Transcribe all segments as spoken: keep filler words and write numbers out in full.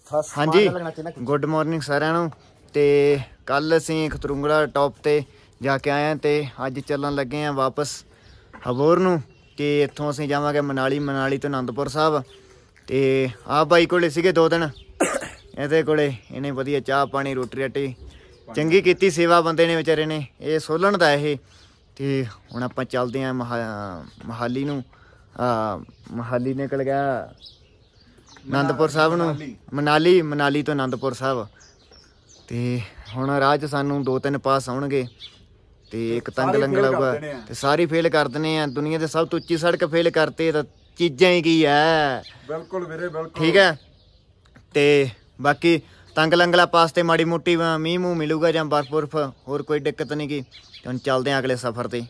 हाँ जी good morning सारिਆਂ ਨੂੰ। ਤੇ ਕੱਲ ਅਸੀਂ ਖਤਰੁੰਗੜਾ ਟੌਪ ਤੇ ਜਾ ਕੇ ਆਏ ਹਾਂ ਤੇ ਅੱਜ ਚੱਲਣ ਲੱਗੇ ਹਾਂ ਵਾਪਸ ਹਬੋਰ ਨੂੰ। ਤੇ ਇੱਥੋਂ ਅਸੀਂ ਜਾਵਾਂਗੇ ਮਨਾਲੀ, ਮਨਾਲੀ ਤੋਂ ਅਨੰਦਪੁਰ ਸਾਹਿਬ। ਤੇ ਆਹ ਬਾਈ ਕੋਲੇ ਸੀਗੇ ਦੋ ਦਿਨ, ਇਹਦੇ ਕੋਲੇ ਇਹਨੇ ਵਧੀਆ ਚਾਹ ਪਾਣੀ ਰੋਟੀ ਰਾਟੀ ਚੰਗੀ ਕੀਤੀ ਸੇਵਾ ਬੰਦੇ ਨੇ ਵਿਚਾਰੇ ਨੇ। ਇਹ ਸੋਲਣ ਦਾ ਇਹ। ਤੇ ਹੁਣ ਆਪਾਂ ਚੱਲਦੇ ਹਾਂ ਮਹਾ ਮਹਾਲੀ ਨੂੰ। ਮਹਾਲੀ ਨਿਕਲ ਗਿਆ ਅਨੰਦਪੁਰ ਸਾਹਿਬ ਨੂੰ, ਮਨਾਲੀ ਮਨਾਲੀ ਤੋਂ ਅਨੰਦਪੁਰ ਸਾਹਿਬ। ਤੇ ਹੁਣ ਰਾਹ 'ਚ ਸਾਨੂੰ ਦੋ ਤਿੰਨ ਪਾਸ ਆਉਣਗੇ ਤੇ ਇੱਕ ਤੰਗ ਲੰਗਰ ਆਊਗਾ ਤੇ ਸਾਰੀ ਫੇਲ ਕਰ ਦਿੰਦੇ ਆ। ਦੁਨੀਆ ਦੇ ਸਭ ਤੋਂ ਉੱਚੀ ਸੜਕ ਫੇਲ ਕਰਤੇ ਤਾਂ ਚੀਜ਼ਾਂ ਹੀ ਕੀ ਹੈ। ਬਿਲਕੁਲ ਵੀਰੇ ਬਿਲਕੁਲ ਠੀਕ ਹੈ। ਤੇ ਬਾਕੀ ਤੰਗ ਲੰਗਲਾ ਪਾਸ ਤੇ ਮਾੜੀ ਮੋਟੀ ਮੀਂਹ ਮੂੰਹ ਮਿਲੂਗਾ ਜਾਂ ਬਰਫ ਬੁਰਫ, ਹੋਰ ਕੋਈ ਦਿੱਕਤ ਨਹੀਂ ਗੀ। ਹੁਣ ਚੱਲਦੇ ਹਾਂ ਅਗਲੇ ਸਫ਼ਰ ਤੇ।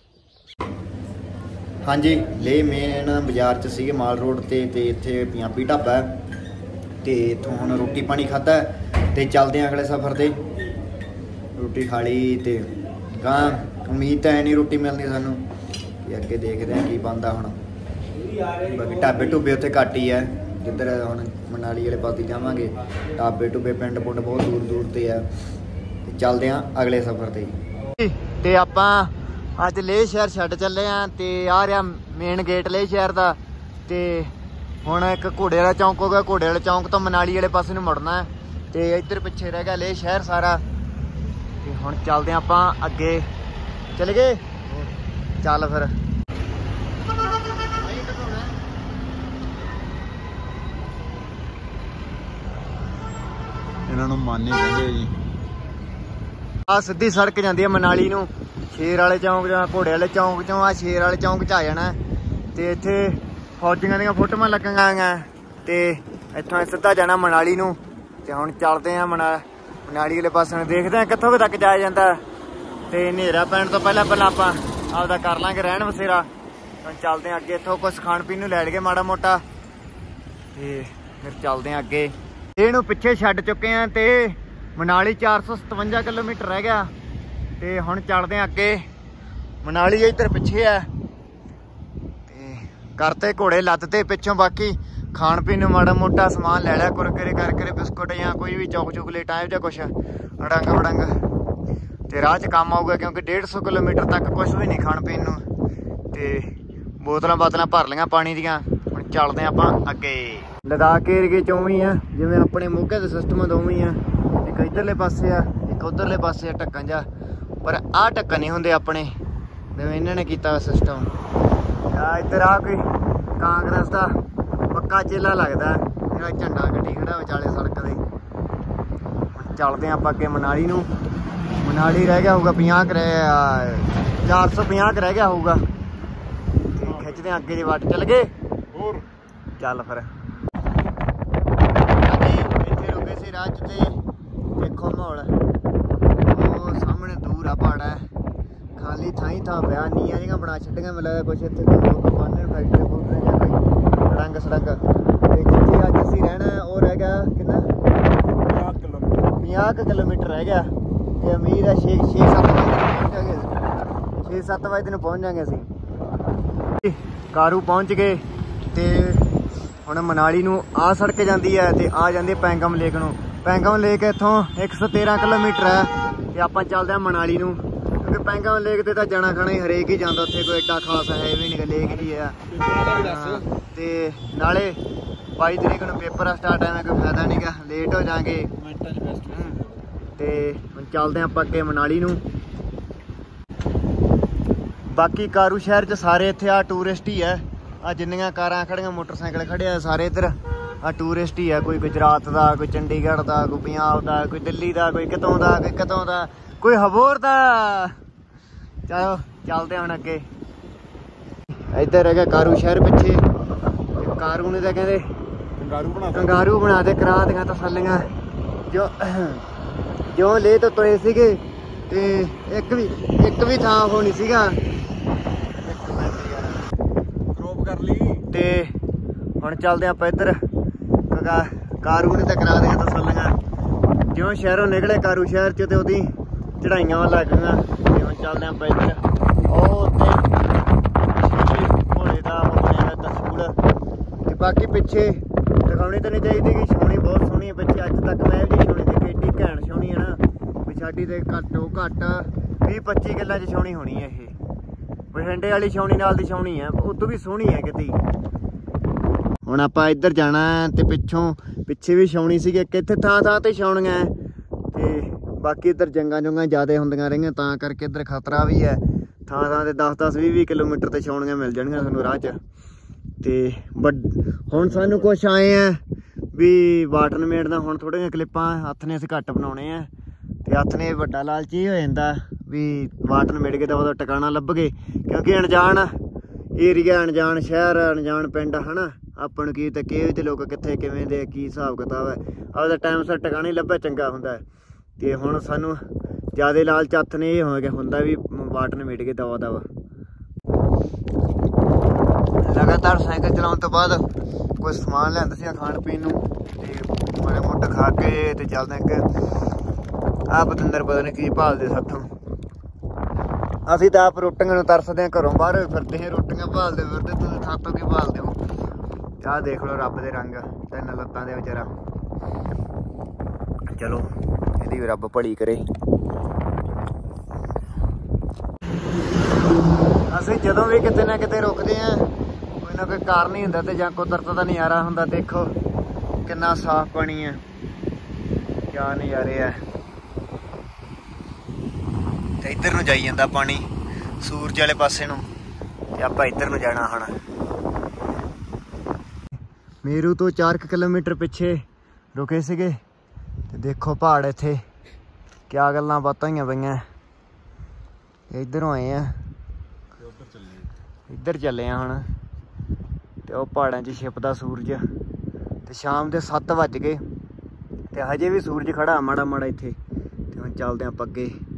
ਹਾਂਜੀ ਲੇ ਮੇਨ ਬਾਜ਼ਾਰ 'ਚ ਸੀਗੇ ਮਾਲ ਰੋਡ ਤੇ ਤੇ ਇੱਥੇ ਪੰਜਾਬੀ ਢਾਬਾ ਤੇ ਇੱਥੋਂ ਹੁਣ ਰੋਟੀ ਪਾਣੀ ਖਾਧਾ ਤੇ ਚੱਲਦੇ ਹਾਂ ਅਗਲੇ ਸਫ਼ਰ ਤੇ। ਰੋਟੀ ਖਾ ਲਈ ਤੇ ਗਾਂ ਉਮੀਦ ਤਾਂ ਹੈ ਨਹੀਂ ਰੋਟੀ ਮਿਲਦੀ ਸਾਨੂੰ ਤੇ ਅੱਗੇ ਦੇਖਦੇ ਹਾਂ ਕੀ ਬਣਦਾ ਹੁਣ। ਬਾਕੀ ਢਾਬੇ ਢੁੱਬੇ ਉੱਥੇ ਘੱਟ ਹੀ ਹੈ ਜਿੱਧਰ ਹੁਣ ਮਨਾਲੀ ਵਾਲੇ ਪਾਸੇ ਜਾਵਾਂਗੇ। ਢਾਬੇ ਢੁੱਬੇ ਪਿੰਡ ਪੁੰਡ ਬਹੁਤ ਦੂਰ ਦੂਰ ਤੇ ਆ। ਚੱਲਦੇ ਹਾਂ ਅਗਲੇ ਸਫ਼ਰ ਤੇ। ਤੇ ਆਪਾਂ ਅੱਜ ਲੇਹ ਸ਼ਹਿਰ ਛੱਡ ਚੱਲੇ ਆ ਤੇ ਆ ਰਿਹਾ ਮੇਨ ਗੇਟ ਲੇਹ ਸ਼ਹਿਰ ਦਾ। ਤੇ ਹੁਣ ਇੱਕ ਘੋੜੇ ਵਾਲਾ ਚੌਂਕ ਹੋ ਗਿਆ, ਘੋੜੇ ਵਾਲੇ ਚੌਂਕ ਤੋਂ ਮਨਾਲੀ ਵਾਲੇ ਪਾਸੇ ਨੂੰ ਮੁੜਨਾ ਹੈ ਤੇ ਇੱਧਰ ਪਿੱਛੇ ਰਹਿ ਗਿਆ ਲੇਹ ਸ਼ਹਿਰ ਸਾਰਾ। ਤੇ ਹੁਣ ਚੱਲਦੇ ਹਾਂ ਆਪਾਂ ਅੱਗੇ। ਚਲੇ ਗਏ ਚੱਲ ਫਿਰ। ਇਹਨਾਂ ਨੂੰ ਮਾਨੇ ਕਹਿੰਦੇ ਜੀ। ਆ ਸਿੱਧੀ ਸੜਕ ਜਾਂਦੀ ਹੈ ਮਨਾਲੀ ਨੂੰ। ਸ਼ੇਰ ਵਾਲੇ ਚੌਂਕ ਜਾਂ ਘੋੜੇ ਵਾਲੇ ਚੌਂਕ ਚੋਂ ਆ ਸ਼ੇਰ ਵਾਲੇ ਚੌਂਕ 'ਚ ਆ ਜਾਣਾ ਤੇ ਇੱਥੇ ਫੌਜੀਆਂ ਦੀਆਂ ਫੋਟੋਆਂ ਲੱਗੀਆਂ ਤੇ ਇੱਥੋਂ ਸਿੱਧਾ ਜਾਣਾ ਮਨਾਲੀ ਨੂੰ। ਤੇ ਹੁਣ ਚੱਲਦੇ ਹਾਂ ਮਨਾ ਮਨਾਲੀ ਵਾਲੇ ਪਾਸੇ ਨੂੰ, ਦੇਖਦੇ ਹਾਂ ਕਿੱਥੋਂ ਕੁ ਤੱਕ ਜਾਇਆ ਜਾਂਦਾ। ਤੇ ਹਨੇਰਾ ਪੈਣ ਤੋਂ ਪਹਿਲਾਂ ਪਹਿਲਾਂ ਆਪਾਂ ਆਪਦਾ ਕਰ ਲਾਂਗੇ ਰਹਿਣ ਬਸੇਰਾ। ਹੁਣ ਚੱਲਦੇ ਹਾਂ ਅੱਗੇ। ਇੱਥੋਂ ਕੁਛ ਖਾਣ ਪੀਣ ਨੂੰ ਲੈ ਲਈਏ ਮਾੜਾ ਮੋਟਾ ਤੇ ਫਿਰ ਚੱਲਦੇ ਹਾਂ ਅੱਗੇ। ਇਹਨੂੰ ਪਿੱਛੇ ਛੱਡ ਚੁੱਕੇ ਹਾਂ ਤੇ ਮਨਾਲੀ ਚਾਰ ਸੌ ਸਤਵੰਜਾ ਕਿਲੋਮੀਟਰ ਰਹਿ ਗਿਆ। ਤੇ ਹੁਣ ਚੱਲਦੇ ਹਾਂ ਅੱਗੇ। ਮਨਾਲੀ ਇੱਧਰ ਪਿੱਛੇ ਆ ਤੇ ਕਰਤੇ ਘੋੜੇ ਲੱਦ ਤੇ ਪਿੱਛੋਂ। ਬਾਕੀ ਖਾਣ ਪੀਣ ਨੂੰ ਮਾੜਾ ਮੋਟਾ ਸਮਾਨ ਲੈ ਲਿਆ, ਕੁਰਕਰੇ ਕਰਕਰੇ ਬਿਸਕੁਟ ਜਾਂ ਕੋਈ ਵੀ ਚੌਕ ਚੁਕਲੇਟ ਆਏ ਜਾਂ ਕੁਛ ਅੜੰਗ ਵੜੰਗ ਤੇ ਰਾਹ 'ਚ ਕੰਮ ਆਊਗਾ ਕਿਉਂਕਿ ਡੇਢ ਸੌ ਕਿਲੋਮੀਟਰ ਤੱਕ ਕੁਛ ਵੀ ਨਹੀਂ ਖਾਣ ਪੀਣ ਨੂੰ। ਤੇ ਬੋਤਲਾਂ ਬਾਤਲਾਂ ਭਰ ਲਈਆਂ ਪਾਣੀ ਦੀਆਂ। ਹੁਣ ਚੱਲਦੇ ਹਾਂ ਆਪਾਂ ਅੱਗੇ। ਲਦਾਖ ਏਰੀਏ 'ਚ ਉਵੇਂ ਆ ਜਿਵੇਂ ਆਪਣੇ ਮੋਗੇ ਦਾ ਸਿਸਟਮ ਉਵੇਂ ਆ। ਇੱਕ ਇੱਧਰਲੇ ਪਾਸੇ ਆ ਇੱਕ ਉੱਧਰਲੇ ਪਾਸੇ ਆ ਢੱਕਣ ਜਾ, ਪਰ ਆਹ ਢੱਕਣ ਨਹੀਂ ਹੁੰਦੇ ਆਪਣੇ ਜਿਵੇਂ ਇਹਨਾਂ ਨੇ ਕੀਤਾ ਸਿਸਟਮ। ਆ ਇੱਧਰ ਆ ਕੋਈ ਕਾਂਗਰਸ ਦਾ ਪੱਕਾ ਚੇਲਾ ਲੱਗਦਾ ਜਿਹੜਾ ਝੰਡਾ ਗੱਡੀ ਖੜਾ ਵਿਚਾਲੇ ਸੜਕ ਦੇ। ਚੱਲਦੇ ਹਾਂ ਆਪਾਂ ਅੱਗੇ ਮਨਾਲੀ ਨੂੰ। ਮਨਾਲੀ ਰਹਿ ਗਿਆ ਹੋਊਗਾ ਪੰਜਾਹ ਕੁ ਰਹਿ ਚਾਰ ਸੌ ਪੰਜਾਹ ਕੁ ਰਹਿ ਗਿਆ ਹੋਊਗਾ ਤੇ ਖਿੱਚਦੇ ਹਾਂ ਅੱਗੇ ਦੀ ਵੱਟ। ਚੱਲ ਗਏ ਹੋਰ ਚੱਲ ਫਿਰ। ਇੱਥੇ ਰੁਕੇ ਸੀ ਰਾਹ 'ਚ ਤੇ ਦੇਖੋ ਮਾਹੌਲ ਉਹ ਸਾਹਮਣੇ ਦੂਰ ਆ ਪਹਾੜ ਹੈ, ਖਾਲੀ ਥਾਂ ਹੀ ਥਾਂ ਪਿਆ। ਨੀਆਂ ਜਿਹੀਆਂ ਬਣਾ ਛੱਡੀਆਂ ਮੈਨੂੰ ਲੱਗਦਾ ਕੁਛ ਇੱਥੇ ਬਾਨਰ ਫੈਕਟਰੀ ਫੂਕਟਰੀ ਜਾਂ ਕੋਈ ਸੜੰਗ ਸੜੰਗ। ਤੇ ਜਿੱਥੇ ਅੱਜ ਅਸੀਂ ਰਹਿਣਾ ਉਹ ਰਹਿ ਗਿਆ ਕਿੰਨਾ ਪੰਜਾਹ ਕਿਲੋਮੀਟਰ ਪੰਜਾਹ ਕੁ ਕਿਲੋਮੀਟਰ ਰਹਿ ਗਿਆ। ਤੇ ਉਮੀਦ ਹੈ ਛੇ ਛੇ ਸੱਤ ਵਜੇ ਪਹੁੰਚ ਜਾਵਾਂਗੇ ਛੇ ਸੱਤ ਵਜੇ ਨੂੰ ਪਹੁੰਚ ਜਾਵਾਂਗੇ ਅਸੀਂ। ਕਾਰੂ ਪਹੁੰਚ ਗਏ ਤੇ ਹੁਣ ਮਨਾਲੀ ਨੂੰ ਆਹ ਸੜਕ ਜਾਂਦੀ ਹੈ ਤੇ ਆ ਜਾਂਦੀ ਪੈਂਗਮ ਲੇਕ ਨੂੰ। ਪੈਂਗਮ ਲੇਕ ਇੱਥੋਂ ਇੱਕ ਸੌ ਤੇਰਾਂ ਕਿਲੋਮੀਟਰ ਹੈ ਤੇ ਆਪਾਂ ਚੱਲਦੇ ਹਾਂ ਮਨਾਲੀ ਨੂੰ ਕਿਉਂਕਿ ਪੈਂਗਮ ਲੇਕ ਤੇ ਤਾਂ ਜਾਣਾ ਖਾਣਾ ਹੀ ਹਰੇਕ ਹੀ ਜਾਂਦਾ। ਉੱਥੇ ਕੋਈ ਐਡਾ ਖਾਸ ਹੈ ਵੀ ਨਹੀਂ ਲੇਕ ਜੀ ਆ। ਤੇ ਨਾਲੇ ਬਾਈ ਤਰੀਕ ਨੂੰ ਪੇਪਰ ਆ ਸਟਾਰਟ, ਐਵੇਂ ਕੋਈ ਫਾਇਦਾ ਨਹੀਂ ਗਾ, ਲੇਟ ਹੋ ਜਾਵਾਂਗੇ। ਤੇ ਹੁਣ ਚੱਲਦੇ ਹਾਂ ਆਪਾਂ ਅੱਗੇ ਮਨਾਲੀ ਨੂੰ। ਬਾਕੀ ਕਾਰੂ ਸ਼ਹਿਰ 'ਚ ਸਾਰੇ ਇੱਥੇ ਆ ਟੂਰਿਸਟ ਹੀ ਹੈ। ਆ ਜਿੰਨੀਆਂ ਕਾਰਾਂ ਖੜੀਆਂ ਮੋਟਰਸਾਈਕਲ ਖੜੇ ਆ ਸਾਰੇ ਇੱਧਰ ਆ ਟੂਰਿਸਟ ਹੀ ਆ। ਕੋਈ ਗੁਜਰਾਤ ਦਾ, ਕੋਈ ਚੰਡੀਗੜ੍ਹ ਦਾ, ਕੋਈ ਪੰਜਾਬ ਦਾ, ਕੋਈ ਦਿੱਲੀ ਦਾ, ਕੋਈ ਕਿਤੋਂ ਦਾ, ਕੋਈ ਕਿਤੋਂ ਦਾ, ਕੋਈ ਹਬੋਰ ਦਾ। ਚਲੋ ਚੱਲਦੇ ਹੁਣ ਅੱਗੇ। ਇੱਧਰ ਹੈਗਾ ਕਾਰੂ ਸ਼ਹਿਰ ਪਿੱਛੇ। ਕਾਰੂ ਨੇ ਤਾਂ ਕਹਿੰਦੇ ਕੰਗਾਰੂ ਬਣਾ ਕੰਗਾਰੂ ਬਣਾ ਦੇ ਕਰਾ ਦੀਆਂ ਤਸੱਲੀਆਂ। ਜੋ ਜੋ ਲੇ ਤੋਂ ਤੁਰੇ ਸੀਗੇ ਤੇ ਇੱਕ ਵੀ ਇੱਕ ਵੀ ਥਾਂ ਉਹ ਨਹੀਂ ਸੀਗਾ। ਕਰ ਲਈ ਤੇ ਹੁਣ ਚੱਲਦੇ ਆਪਾਂ ਇੱਧਰ। ਕਾਰੂ ਨੇ ਤਾਂ ਕਰਾ ਦੀਆਂ ਤਸੱਲੀਆਂ। ਜਿਉਂ ਸ਼ਹਿਰੋਂ ਨਿਕਲੇ ਕਾਰੂ ਸ਼ਹਿਰ 'ਚ ਤੇ ਉਹਦੀ ਚੜਾਈਆਂ ਲੱਗ ਗਈਆਂ। ਤੇ ਹੁਣ ਚੱਲਦੇ ਆਪਾਂ ਇੱਧਰ। ਉਹ ਉੱਤੇ ਘੋੜੇ ਦਾ ਉਹ ਬਣਿਆ ਦਸੂਲ ਤੇ ਬਾਕੀ ਪਿੱਛੇ ਦਿਖਾਉਣੀ ਤਾਂ ਨਹੀਂ ਚਾਹੀਦੀ ਕਿ ਛਾਉਣੀ ਬਹੁਤ ਸੋਹਣੀ ਹੈ ਪਿੱਛੇ। ਅੱਜ ਤੱਕ ਮੈਂ ਵੀ ਛਾਉਣੀ ਦੇਖੀ, ਏਡੀ ਘੈਂਟ ਛਾਉਣੀ ਹੈ ਨਾ ਵੀ ਸਾਡੀ ਤੇ ਘੱਟੋ ਘੱਟ ਵੀਹ ਪੱਚੀ ਕਿੱਲਾ 'ਚ ਛਾਉਣੀ ਹੋਣੀ ਹੈ ਇਹ। ਬਠਿੰਡੇ ਵਾਲੀ ਛਾਉਣੀ ਨਾਲ ਦੀ ਛਾਉਣੀ ਹੈ, ਉਦੋਂ ਵੀ ਸੋਹਣੀ ਹੈ ਕਿਤੇ। ਹੁਣ ਆਪਾਂ ਇੱਧਰ ਜਾਣਾ ਤੇ ਪਿੱਛੋਂ ਪਿੱਛੇ ਵੀ ਛਾਉਣੀ ਸੀਗੀ ਇੱਕ, ਇੱਥੇ ਥਾਂ ਥਾਂ ਤੇ ਛਾਉਣੀਆਂ ਤੇ ਬਾਕੀ ਇੱਧਰ ਜੰਗਾਂ ਜੁੰਗਾਂ ਜ਼ਿਆਦਾ ਹੁੰਦੀਆਂ ਰਹੀਆਂ ਤਾਂ ਕਰਕੇ ਇੱਧਰ ਖਤਰਾ ਵੀ ਹੈ। ਥਾਂ ਥਾਂ ਤੇ ਦਸ ਦਸ ਵੀਹ ਵੀਹ ਕਿਲੋਮੀਟਰ ਤੇ ਛਾਉਣੀਆਂ ਮਿਲ ਜਾਣਗੀਆਂ ਤੁਹਾਨੂੰ ਰਾਹ 'ਚ। ਤੇ ਬਟ ਹੁਣ ਸਾਨੂੰ ਕੁਛ ਆਏ ਆ ਵੀ ਵਾਟਰ ਮੇਡ ਦਾ ਹੁਣ ਥੋੜ੍ਹੀਆਂ ਕਲਿੱਪਾਂ ਹੱਥ ਨੇ ਅਸੀਂ ਘੱਟ ਬਣਾਉਣੇ ਆ ਤੇ ਹੱਥ ਨੇ ਵੱਡਾ ਲਾਲਚੀ ਹੋ ਜਾਂਦਾ ਵੀ ਵਾਟਰ ਮੇਡ ਕੇ ਤਾਂ ਉਹਦਾ ਟਿਕਾਣਾ ਲੱਭ ਗਏ, ਕਿਉਂਕਿ ਅਣਜਾਣ ਏਰੀਆ, ਅਣਜਾਣ ਸ਼ਹਿਰ, ਅਣਜਾਣ ਪਿੰਡ ਹਨਾ, ਆਪਾਂ ਨੂੰ ਕੀ ਤੇ ਕਿਹੋ ਜਿਹੇ ਲੋਕ ਕਿੱਥੇ ਕਿਵੇਂ ਦੇ ਕੀ ਹਿਸਾਬ ਕਿਤਾਬ ਹੈ, ਆਪਦਾ ਟਾਈਮ ਸਿਰ ਟਿਕਾਣਾ ਹੀ ਲੱਭਿਆ ਚੰਗਾ ਹੁੰਦਾ। ਤੇ ਹੁਣ ਸਾਨੂੰ ਜ਼ਿਆਦਾ ਲਾਲਚ ਹੱਥ ਨੇ ਇਹ ਹੋ ਗਿਆ ਹੁੰਦਾ ਵੀ ਵਾਟਰ ਮੇਡ ਕੇ ਦਵਾ ਦਵਾ। ਲਗਾਤਾਰ ਸਾਈਕਲ ਚਲਾਉਣ ਤੋਂ ਬਾਅਦ ਕੁਝ ਸਮਾਨ ਲਿਆਂਦਾ ਸੀ ਖਾਣ ਪੀਣ ਨੂੰ ਤੇ ਮਾੜਾ ਮੋਟਾ ਖਾ ਕੇ ਤੇ ਚੱਲਦੇ ਇੱਕ ਆਹ ਪਤੰਦਰ ਪਤਾ ਨਹੀਂ ਕੀ ਭਾਲਦੇ ਸਾਥੋਂ। ਅਸੀਂ ਤਾਂ ਆਪ ਰੋਟੀਆਂ ਨੂੰ ਤਰਸਦੇ ਹਾਂ, ਘਰੋਂ ਬਾਹਰ ਫਿਰਦੇ ਹਾਂ ਰੋਟੀਆਂ ਭਾਲਦੇ ਫਿਰਦੇ, ਤੁਸੀਂ ਸਾਥੋਂ ਕੀ ਭਾਲਦੇ ਹੋ? ਆਹ ਦੇਖ ਲਓ ਰੱਬ ਦੇ ਰੰਗ, ਤਿੰਨ ਲੱਤਾਂ ਦੇ ਵਿਚਾਰਾ। ਚਲੋ ਇਹਦੀ ਵੀ ਰੱਬ ਭਲੀ ਕਰੇ। ਅਸੀਂ ਜਦੋਂ ਵੀ ਕਿਤੇ ਨਾ ਕਿਤੇ ਰੁਕਦੇ ਹਾਂ ਕੋਈ ਨਾ ਕੋਈ ਕਾਰਨ ਹੀ ਹੁੰਦਾ ਤੇ ਜਾਂ ਕੁਦਰਤ ਦਾ ਨਜ਼ਾਰਾ ਹੁੰਦਾ। ਦੇਖੋ ਕਿੰਨਾ ਸਾਫ਼ ਪਾਣੀ ਹੈ, ਕਿਆ ਨਜ਼ਾਰੇ ਆ। ਤੇ ਇੱਧਰ ਨੂੰ ਜਾਈ ਜਾਂਦਾ ਪਾਣੀ ਸੂਰਜ ਵਾਲੇ ਪਾਸੇ ਨੂੰ ਤੇ ਆਪਾਂ ਇੱਧਰ ਨੂੰ ਜਾਣਾ ਹੁਣ। ਮੇਰੂ ਤੋਂ ਚਾਰ ਕੁ ਕਿਲੋਮੀਟਰ ਪਿੱਛੇ ਰੁਕੇ ਸੀਗੇ ਤੇ ਦੇਖੋ ਪਹਾੜ ਇੱਥੇ ਕਿਆ ਗੱਲਾਂ ਬਾਤਾਂ ਹੋਈਆਂ ਪਈਆਂ। ਇੱਧਰੋਂ ਆਏ ਆ, ਇੱਧਰ ਚੱਲੇ ਆ ਹੁਣ ਤੇ ਉਹ ਪਹਾੜਾਂ 'ਚ ਛਿਪਦਾ ਸੂਰਜ ਤੇ ਸ਼ਾਮ ਦੇ ਸੱਤ ਵੱਜ ਗਏ ਤੇ ਹਜੇ ਵੀ ਸੂਰਜ ਖੜਾ ਮਾੜਾ ਮਾੜਾ ਇੱਥੇ। ਤੇ ਹੁਣ ਚੱਲਦੇ ਆਪਾਂ ਅੱਗੇ।